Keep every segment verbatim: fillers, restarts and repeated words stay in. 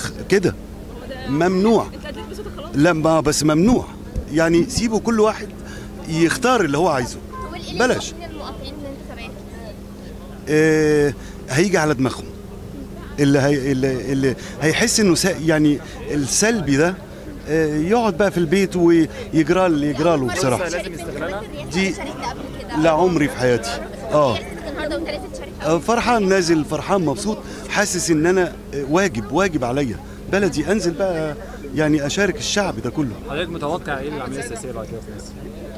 كده ممنوع. لا ما بس ممنوع، يعني سيبوا كل واحد يختار اللي هو عايزه، بلاش. آه هيجي على دماغهم اللي هي اللي, اللي هيحس انه يعني السلبي ده آه يقعد بقى في البيت ويجرى اللي يجرى له بصراحه. دي لا عمري في حياتي. اه فرحان نازل، فرحان مبسوط، حاسس ان انا واجب واجب عليا بلدي انزل بقى يعني اشارك الشعب ده كله. حضرتك متوقع ايه العمليه السياسيه بعد كده في مصر؟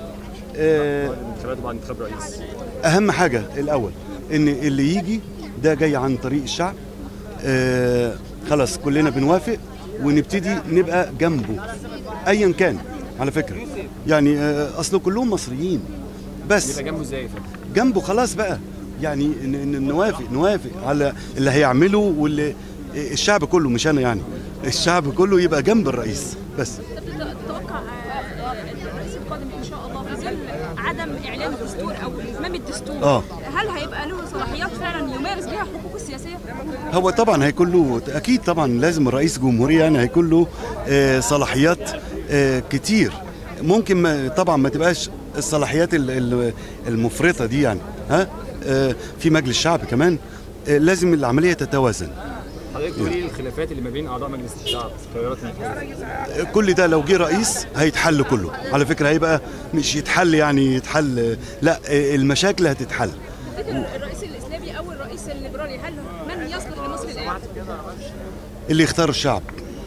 آه بعد انتخاب رئيس. اهم حاجه الاول ان اللي يجي ده جاي عن طريق الشعب. آه خلاص كلنا بنوافق ونبتدي نبقى جنبه ايا كان على فكره، يعني آه اصل كلهم مصريين بس. يبقى جنبه ازاي؟ جنبه خلاص بقى، يعني نوافق نوافق على اللي هيعمله، واللي الشعب كله مش انا يعني الشعب كله يبقى جنب الرئيس بس. تتوقع الرئيس القادم ان شاء الله في ظل عدم اعلان الدستور او اتمام الدستور آه. هل هيبقى له صلاحيات فعلا يمارس بها حقوقه السياسيه؟ هو طبعا هيكون له اكيد طبعا لازم الرئيس الجمهوريه يعني هيكون له آه صلاحيات آه كتير، ممكن ما طبعا ما تبقاش الصلاحيات المفرطه دي يعني ها آه في مجلس الشعب كمان آه لازم العمليه تتوازن. حضرتك تقولي ايه الخلافات اللي ما بين اعضاء مجلس الشعب في القرارات المحليه؟ كل ده لو جه رئيس هيتحل كله على فكره، هيبقى مش يتحل يعني يتحل، لا المشاكل هتتحل. الرئيس الاسلامي او الرئيس الليبرالي هل من يصلح لمصر الان؟ اللي يختار الشعب.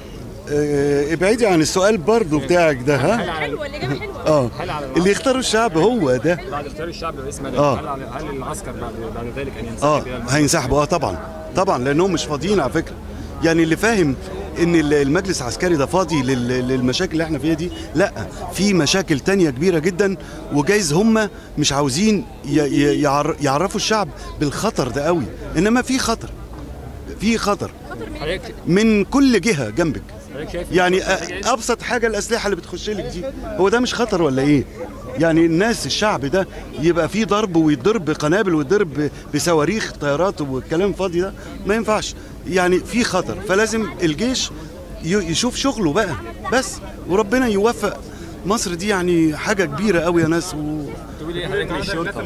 اه ابعدي عن السؤال برضو بتاعك ده. ها حلوه الاجابه حلوه. اه اللي يختار الشعب هو ده. بعد اختيار الشعب رئيس مدني آه. هل هل العسكر بعد بعد ذلك ان ينسحب؟ اه هينسحبوا اه طبعا طبعا لانهم مش فاضيين على فكره، يعني اللي فاهم ان المجلس العسكري ده فاضي للمشاكل اللي احنا فيها دي، لا في مشاكل تانية كبيرة جدا، وجايز هم مش عاوزين يعرفوا الشعب بالخطر ده قوي، انما في خطر في خطر من كل جهة جنبك. يعني ابسط حاجة الاسلحة اللي بتخش لك دي، هو ده مش خطر ولا ايه؟ يعني الناس الشعب ده يبقى فيه ضرب ويضرب بقنابل ويضرب بصواريخ طيارات والكلام فاضي ده ما ينفعش، يعني في خطر، فلازم الجيش يشوف شغله بقى بس، وربنا يوفق مصر دي يعني حاجة كبيرة قوي يا ناس. و... تقول ايه حضرتك للشرطة؟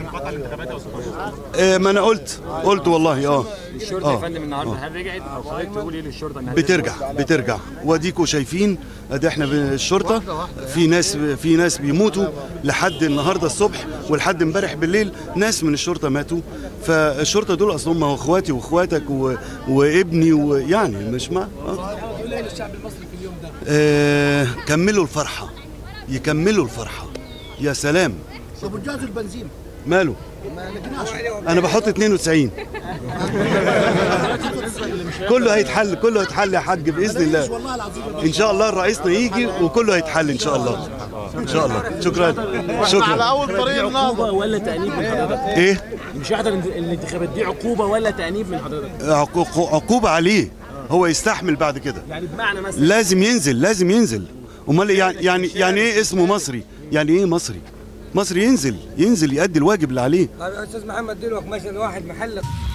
آه ما انا قلت قلت والله اه الشرطة يا فندم النهارده هل رجعت او حضرتك تقول ايه للشرطة انها بترجع بترجع واديكوا شايفين ادي احنا الشرطة في ناس في ناس بيموتوا لحد النهارده الصبح ولحد امبارح بالليل ناس من الشرطة ماتوا، فالشرطة دول اصلهم هو اخواتي واخواتك و... وابني ويعني مش ما اه, آه كملوا الفرحة، يكملوا الفرحة يا سلام. طب وجهاز البنزين ماله؟ ما لقيناش. انا بحط اتنين وتسعين. كله هيتحل كله هيتحل يا حاج باذن الله. ان شاء الله رئيسنا يجي وكله هيتحل ان شاء الله ان شاء الله. شكرا شكرا. على اول طريق عقوبه ولا تأنيب من حضرتك؟ ايه؟ مش يحضر الانتخابات دي عقوبه ولا تأنيب من حضرتك؟ عقوبه عليه، هو يستحمل بعد كده. يعني بمعنى مثلا لازم ينزل لازم ينزل. امال يعني يعني يعني ايه اسمه مصري؟ يعني ايه مصري؟ مصري ينزل ينزل يؤدي الواجب اللي عليه. طيب يا استاذ محمد دلوقتي مثلا واحد محل